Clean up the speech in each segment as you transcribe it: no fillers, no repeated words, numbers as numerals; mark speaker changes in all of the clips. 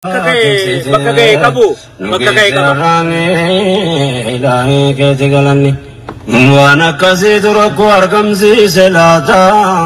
Speaker 1: Bakka kabu.
Speaker 2: Ilahi keti galani. Wana kasi turako argamsi selata.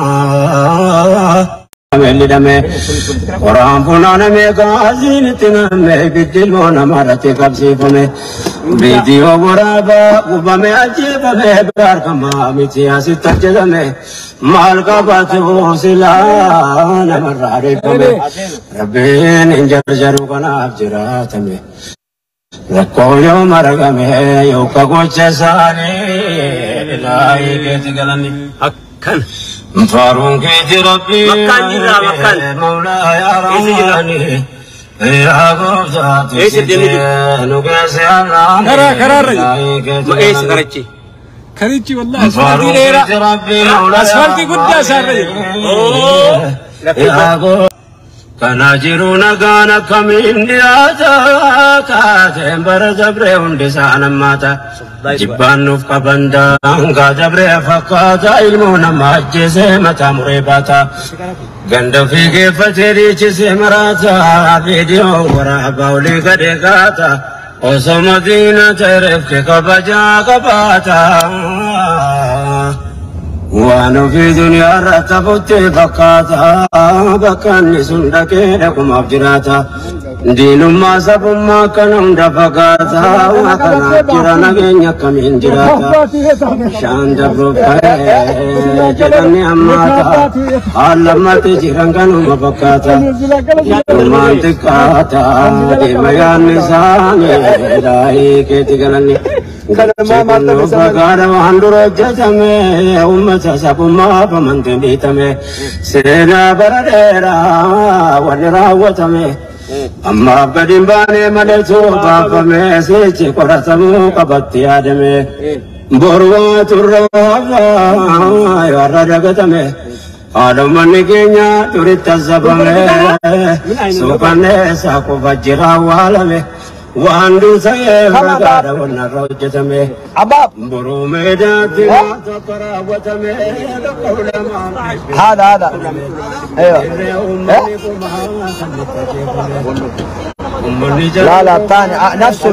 Speaker 2: Melidame. Orang punane me kazi nitina me bidil mona marati kapsi pame. Video boraba ubame ajiba me barkama mitiasi tajame. Malka batu sila namarare pame. Rabbin injar jaru kana abjiratame. Rakoyo maragame yo kagoche sani. Ilahi keti galani. Akkan. Farun keti Rabbi.
Speaker 1: Makan jira makan.
Speaker 2: Maula ya Rahmani. Ya Gofzat. Nugase Allah.
Speaker 1: Kara. Karachi. Karachi wallah. Asfalti gudda sarre. Oh. Kanajiruna gana kamin diata katem barajabre undisana mata jibanuf kabanda anga jabre fakata ilmuna majse mata murebata ganda fige fateri chise marata video wara bauli gadegata osamadina teref ke kabaja kabata Wano fi dunia rata bote bakata bakani sundake dakum abjirata dinumma sabumma kanam dafakata wakana kirana genya kamin jirata shanda brupae jadani ammata alamati jiranganu mabakata romantikata dimayan nisani dai ketigalani Kalama bagara handuro jatame ummata sabuma pamantenditame sena baradera wanira watame amma badimbane maleto bapame sechi koratamu kabatti adame borwa turra yaradagatame Adamani kenya turita zabame sopane sako vajira walame Wandu saya berada warna rojatame, abab berumedati takara watame,
Speaker 3: هذا ايوه لا الثاني نفسه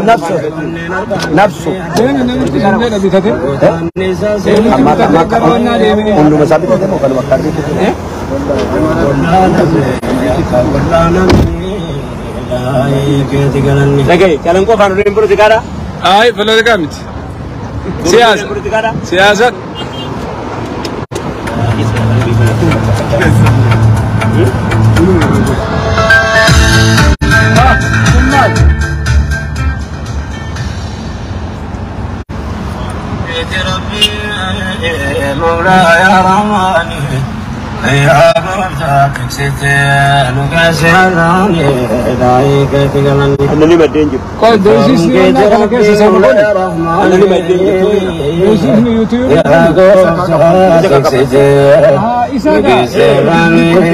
Speaker 3: عنده مسابقة دمو كانوا مكاربين
Speaker 1: Lagi, kalian kau kan udah impor tiga dah?
Speaker 4: Ay, belum dekat. Siasat.
Speaker 2: Ya Gofzat sete nugase Allah dai ketigalan
Speaker 1: Anda ni badan je.
Speaker 4: Kau dosis ni nak kena sesama kau.
Speaker 1: Anda ni badan je.
Speaker 4: Dosis ni YouTube.
Speaker 2: Ya Gofzat sete nugase Allah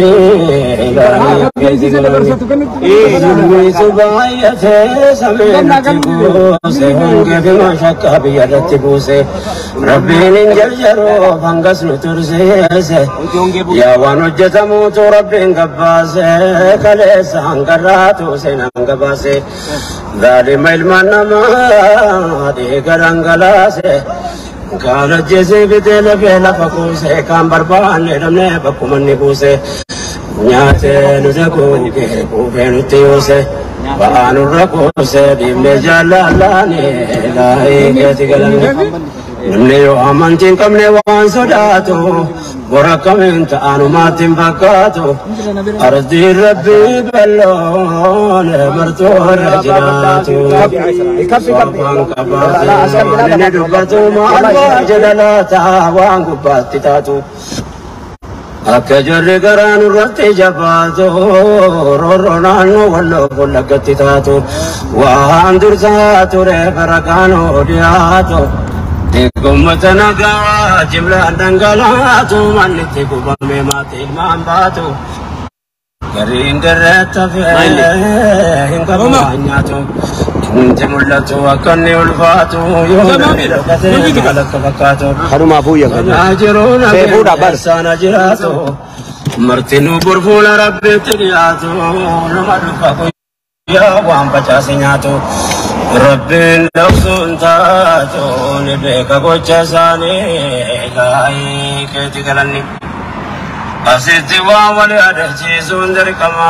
Speaker 4: Isi saya bersatu kan itu.
Speaker 2: subaya se samentibu se honge bima shakka biyadatibu se Rabbin jarjaro fangas nuturse se Ya wanujjatamu tu Rabbin gabbase kalesa hangaratu se nangabase Zalim ilman nama di garangalase Kala jese bitele bela fakuse kan barban ledamne bakumanni kuse Nyate nuzaku ke kubenuti use Baanu rakuse dimne jalalani Ilahi ketigalani Namne yo amantin kamne wan sodatu Borakamin ta'anu matin bakatu Ardi rabbi bellon martu rajinatu Wafan kabati Nini dubatu ma'alwa jalalata Wan gubbati tatu Akka jarri garaan irratti jabaatu roorroo naannoo walloo bollagatti taatu waan dursaa ture barakaanoo dhiyaatu Diggoommata nagaa jimlaan dhangalaatu mannitti gubame maatii ilmaan baatu gariin dirreetti hafee hin qabamaa nyaatu Inti mul'atu akka inni ulfaatu yoo namni dhokatee kalakka fakkaatu
Speaker 3: Harumaa fuuyya kan
Speaker 2: jiruun sana jiraatu martinuu burfuula rabbiitti dhiyaatu nama dhufa يا وان بجاسيناتو ربي نفسون تاتو نبيك بجاساني لاي كتقلني أسيتي وولي أدرجيزون دركما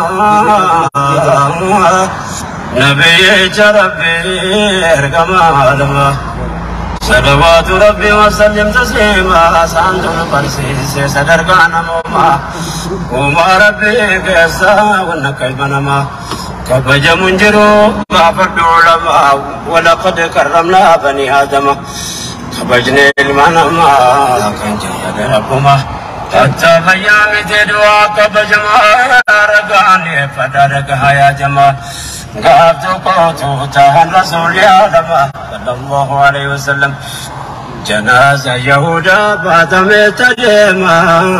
Speaker 2: نبي ربي اركما لما صلوات ربي وسلم تسليما سانتون برسيس صدركانا موما وما ربي كيسا ونكيبنما كبج منجرو غافر علماء ولقد كرمنا بني آدم كبجني المنما كان جيد ربما حتى بيام تدوا كبجما رقاني فدرك يا جما قابتو قوتو تهن رسول آدم صلى الله عليه وسلم جنازة يهودا باتم تجمع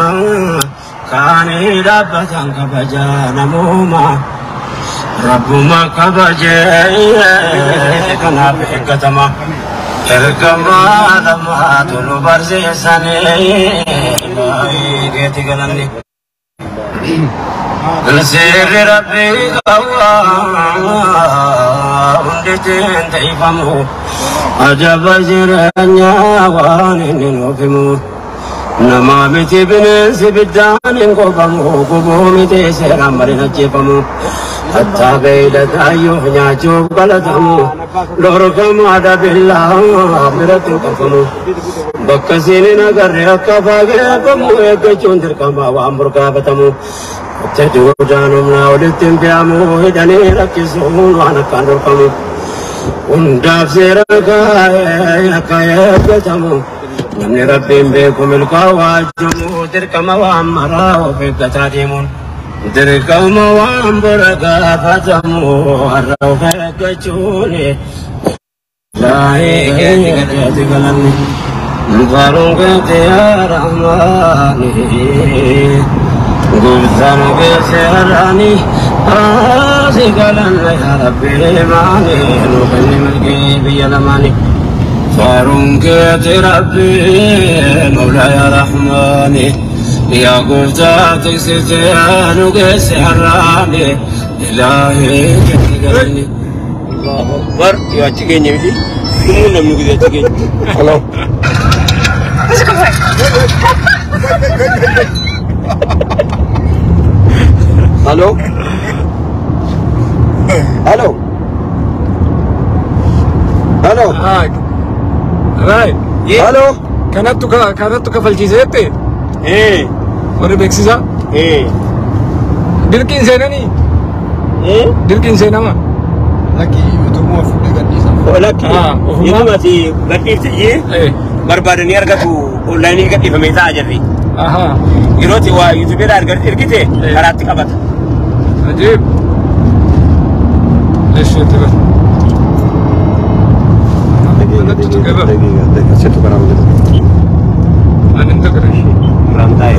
Speaker 2: كاني ربتا كبجان موما ربما كبجي كنا بحكتما الكما لما تلو برزي سني قيتي قلني السير ربي قوى هندتين تيفمو عجب زرانيا وانين وفمو نمامتي بنسي بالدان قبمو قبومتي سيرا مرنا جيفمو حتى بيدت أيوه ناجو بلدمو لوركم عدا بالله برتو كفمو بكسيني نغر يكفاقه بمو يكجون دركما وامبركا بتمو تدو جانمنا ولتم بيامو هدني ركزون وانا كان ركمو ونداف سيركا يكايا بتمو نمني ربي بكم القواجمو دركما وامرا وفقتا ديمون دركما وامبركا فتمو هرو فقجوني لا يكتغلني نظرك يا رحماني قلتنك سهراني آسقلن يا ربي ماني نوبني ملكي بيلماني فارونك يا ربي مولاي يا رحماني يا قلتك ستانك سهراني إلهي كتغلني الله أكبر يا تشيكين يمدي كمون نمنو كده تشيكين هلو هلو هلو هلو
Speaker 4: هاي راي
Speaker 2: هلو
Speaker 4: كانت كفلتيزيتي
Speaker 1: ايه
Speaker 4: وري بيكسيزا
Speaker 1: ايه
Speaker 4: دلكين سيناني
Speaker 1: ايه
Speaker 4: دلكين سينما
Speaker 3: لكن يوتيوب موافق لقديسا
Speaker 1: ولكن يوم تي بديت ايه
Speaker 4: ايه
Speaker 1: بربادن يرغتو اونلاين يغدي فميتا اجري
Speaker 4: اها
Speaker 1: يروتي وا يوتيوب دار ارغتي كراتي قبط
Speaker 4: عجيب ليش تبغى أنا أنت كريش
Speaker 1: رانتاي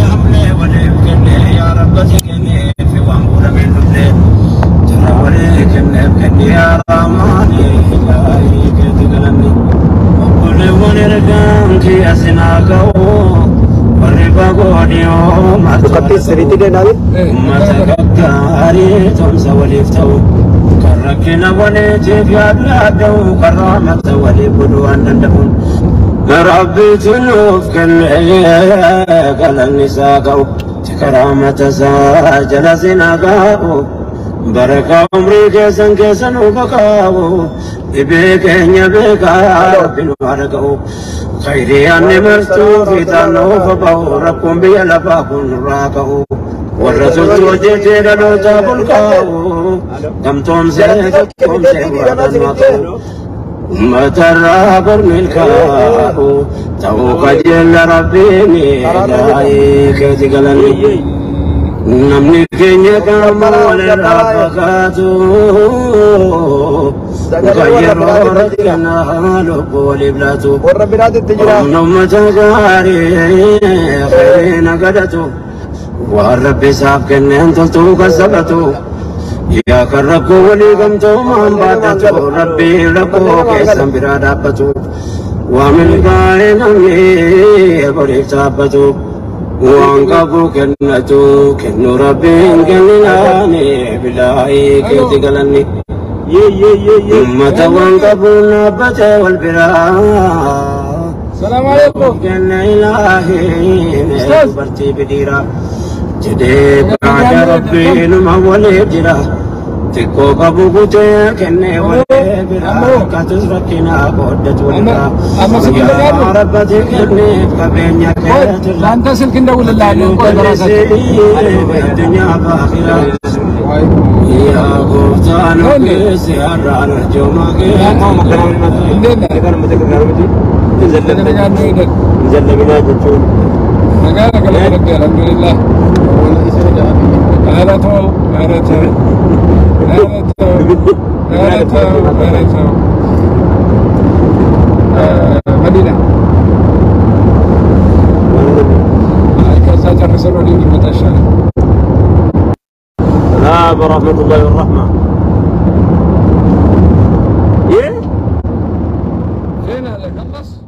Speaker 2: يا رب تكني في وامور من دبل تراوري كني يا رحماني إلهي كتغلني وكل ونرجم في أسناكو وربا قوديو ما
Speaker 3: تقطيع سريتي دي نادي
Speaker 2: ما تكتاري تمسى وليفتو كركنا وليتي في أبلادو كرامة وليبدو أن ندفن ربي تنوف كل قال النساء كرامة ساجل سناقاو بركة عمري كيسن وبقاو إبيك يبيك ربي نوارقو خيري أني مرتو في تانو فباو ربكم بيلفاكم راكو والرسول توجيتي لو تابلقاو دمتم سيدتكم سيدتكم مترى برملكاه توك جل ربيني لايك تقلني نمني كينيا كمال رافقاتو غير ردنا لقول بلاتو
Speaker 3: والرب نادي التجرى
Speaker 2: نم تجاري خيرين قدتو والرب ساكن انتو كسبتو يا كركو ولي قمتو من باتتو ربي لكو كيسن برادابتو ومن قائن أمي بريك تابتو وانقبو كنتو كنو ربين كنناني بلاي كيتي قلني أمة وانقبو نبتة والبراء
Speaker 4: السلام عليكم.
Speaker 2: كن إلهي برتي بديرة جدي بعد ربي نمولي جرا تكو قبو قتي كني ولي برا كتزركنا قدت ولدا يا ربتي كني بقبرين يكيت
Speaker 4: ለአንተ ስልክ እንደውልልሃለሁ። ቆይ በራሳቸው
Speaker 2: الدنيا باخرة يا قفتان سيارة نرجو ما
Speaker 4: እንዴት ነህ? ተነጋግረን ሄደን ነገ ለመነገር አልሐምዱሊላህ። ኧረ ተው ኧረ ተው ኧረ ተው ኧረ ተው ኧረ ተው መዲና ከዛ ጨርሰን ወዲህ ብንመጣ ይሻላል።
Speaker 2: السلام ورحمة الله والرحمة.
Speaker 4: فين هذا خلص؟